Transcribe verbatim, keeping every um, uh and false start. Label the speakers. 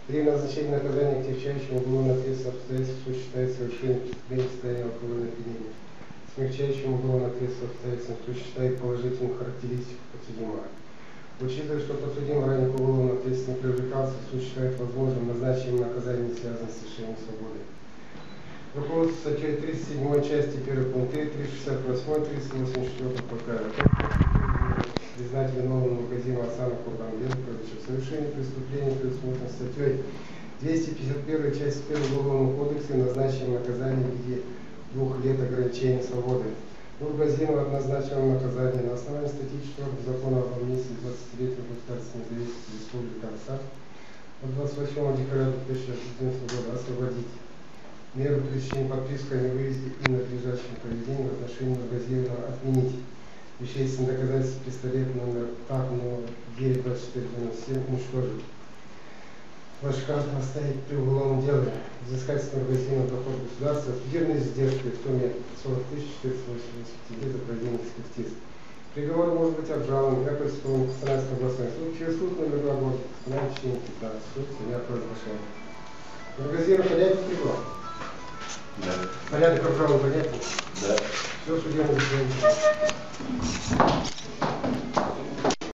Speaker 1: При назначении наказания к тягчайшему уголовной ответственности обстоятельств суд считает совершение преступления состояния алкогольного опьянения. Смягчающим уголовной ответственности обстоятельством суд считает положительную характеристику подсудимого. Учитывая, что подсудимый ранее к уголовной ответственности не привлекался, суд считает возможным назначить ему наказание, не связанное с лишением свободы. Руководство статьей тридцать седьмой части первой пункты, триста шестьдесят восьмой, триста восемьдесят четвёртой ПК. Признать виновным магазина Асана Курбангеновича в совершении преступления, предусмотренной статьей двести пятьдесят первой части первого Уголовного кодекса, назначим наказание в виде двух лет ограничения свободы. Нургазинова назначено наказание на основании статьи четвёртой Закона об амнистии двадцатилетнего государственной независимости Республики Казахстан от двадцать восьмого декабря две тысячи одиннадцатого года освободить. Меру пресечения подписка о невыезде и надлежащем поведении в отношении Нургазинова отменить. Вещественное доказательство пистолет номер ТАП девять двадцать четыре девяносто семь уничтожить. Ваш каждый оставить при уголовном деле. Взыскать с Нургазинова доход государства. Судебные издержки в сумме сорок тысяч четыреста восемьдесят пять за проведение экспертиз. Приговор может быть обжалован. Я представлен Костанайской областной суд. Через суд номер два года. Костанай в течение пятнадцати. Суд не произошел. Нургазинов понятен приговор?
Speaker 2: Да.
Speaker 1: Порядок обжалования понятен?
Speaker 2: Да.
Speaker 1: Все судебное заседание.